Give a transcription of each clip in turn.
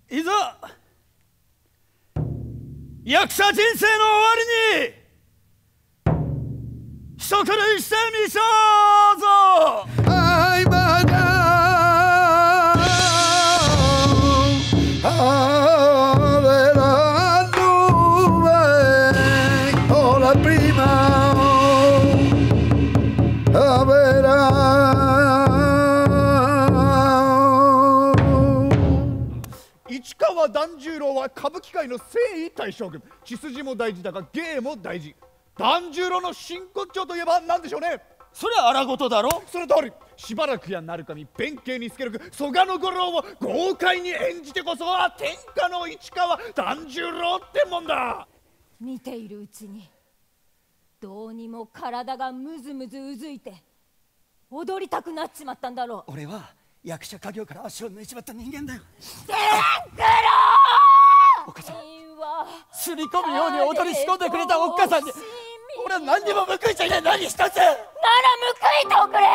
いざ役者人生の終わりに一狂いしてみしょうぞ。 はいバカアベラノベオラプリマアベラ市川團十郎は歌舞伎界の征夷大将軍。血筋も大事だが芸も大事。團十郎の真骨頂といえば何でしょうね。 それは荒事だろ。 その通り。しばらくやなる神弁慶に助力蘇我五郎を豪快に演じてこそは天下の市川團十郎ってもんだ。 見ているうちにどうにも体がムズムズうずいて踊りたくなっちまったんだろう。 俺は役者家業から足を抜いちまった人間だよ。 天九郎お母さん、 はすり込むように踊り仕込んでくれたおっかさんに俺は何にも報いちゃいない。何一つなら報いておくれ。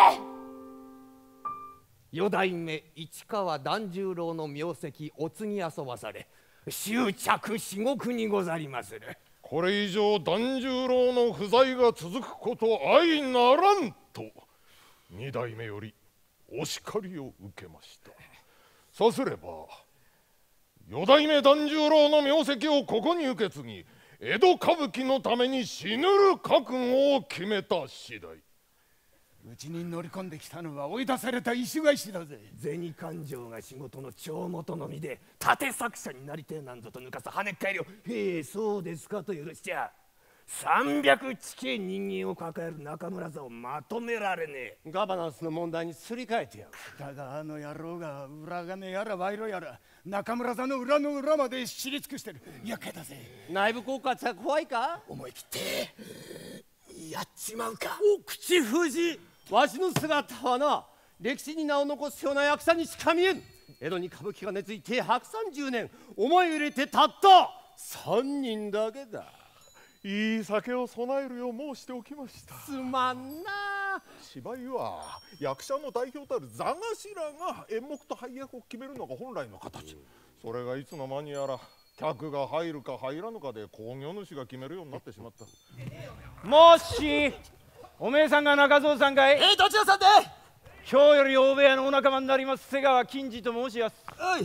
四代目市川團十郎の名跡お継ぎ遊ばされ執着至極にござりまする。 これ以上團十郎の不在が続くこと相ならんと二代目よりお叱りを受けました。さすれば四代目團十郎の名跡をここに受け継ぎ江戸歌舞伎のために死ぬる覚悟を決めた次第。 うちに乗り込んできたのは追い出された石返しだぜ。 銭勘定が仕事の帳元のみで盾作者になりてえなんぞと抜かす跳ねっ返りを「へえそうですか」と許しちゃ300近い人間を抱える中村座をまとめられねえ。 ガバナンスの問題にすり替えてやる。 だがあの野郎が裏金やら賄賂やら中村座の裏の裏まで知り尽くしてる。厄介だぜ。 内部告発は怖いか。 思い切ってやっちまうか。 お口封じ。わしの姿はな歴史に名を残すような役者にしか見えん。江戸に歌舞伎が根付いて130年お前入れてたった3人だけだ。 いい酒を備えるよう申しておきました。 すまんな。 芝居は役者の代表たる座頭が演目と配役を決めるのが本来の形。それがいつの間にやら客が入るか入らぬかで興行主が決めるようになってしまった。 もしおめえさんが中蔵さんかい。どちらさんで。今日より大部屋のお仲間になります瀬川金次と申しやす。 はい。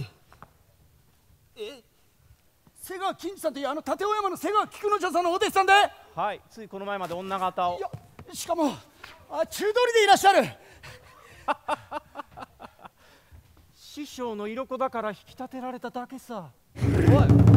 瀬川金次さんというあの立尾山の瀬川菊之丞さんのお弟子さんで。 はい、ついこの前まで女方を。 いやしかも中通りでいらっしゃる。 師匠の色子だから引き立てられただけさ。 おい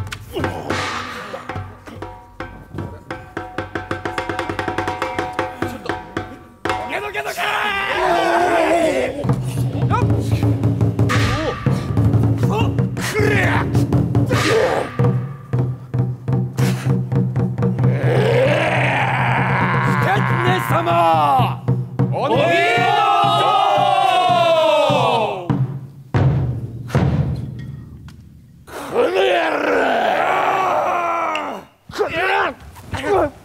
様お見事。この野郎この野郎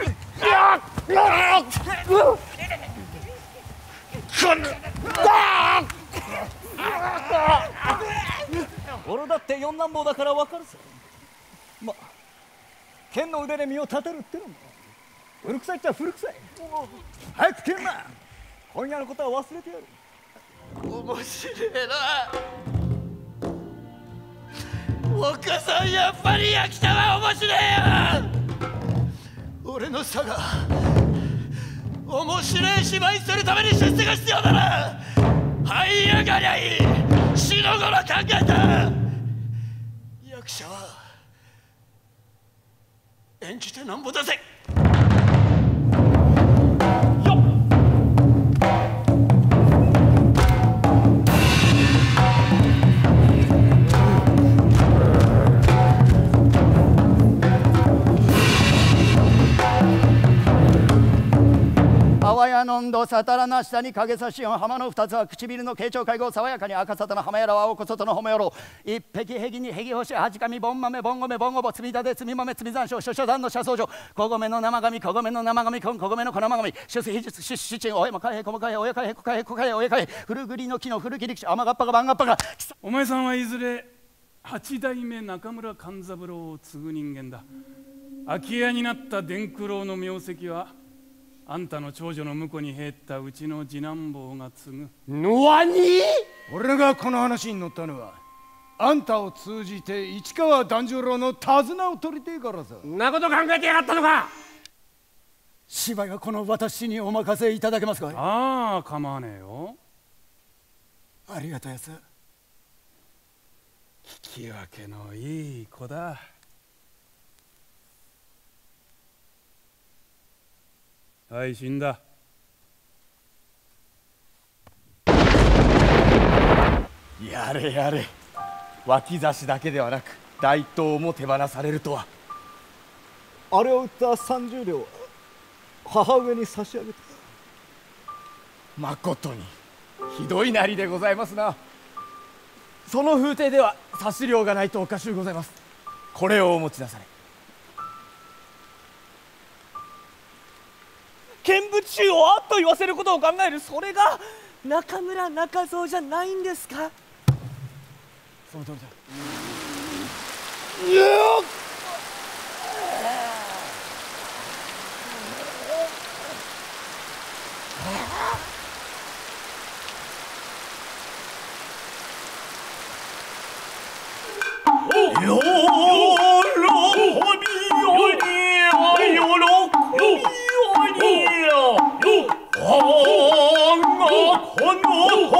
俺だって四男坊だから分かるさ。ま剣の腕で身を立てるってのも古臭いっちゃ古臭い。早く剣な。今夜のことは忘れてやる。 面白いな。おっかさんやっぱり焼きたは面白いよ。俺の差が面白い芝居するために出世が必要だな。這い上がりゃいい。死の頃考えた。役者は演じてなんぼだぜ。 淡やのんどさたらな下に影差しよん浜の二つは唇の傾聴会合爽やかに赤さたの浜やらは青こそとの褒めよろ一匹へぎにへぎ干しはじかみぼん豆ぼんごめぼんごぼつみだでつみ豆つみざんしょうしょしょだんの車窓上小米の生紙小米の生紙小米の粉ま紙出世秘術出七珍おやまかへこまかへおやかへこかへこかへおやかへ古栗の木の古切り口甘がっぱが番がっぱが。 お前さんはいずれ八代目中村勘三郎を継ぐ人間だ。空き家になった伝九郎の名跡はあんたの長女の婿に入ったうちの次男坊が継ぐ。 何？ 俺がこの話に乗ったのはあんたを通じて市川團十郎の手綱を取りてえからさ。 そんなこと考えてやがったのか。 芝居はこの私にお任せいただけますかい？ ああ、構わねえよ。 ありがたやす。 聞き分けのいい子だ。はい、死んだ。 やれやれ、脇差しだけではなく大刀も手放されるとは。 あれを売った30両母上に差し上げた。 まことにひどいなりでございますな。その風体では差し量がないとおかしゅうございます。これをお持ちなされ。 見物衆をあっと言わせることを考える、それが中村中蔵じゃないんですか？ その通りだ。 この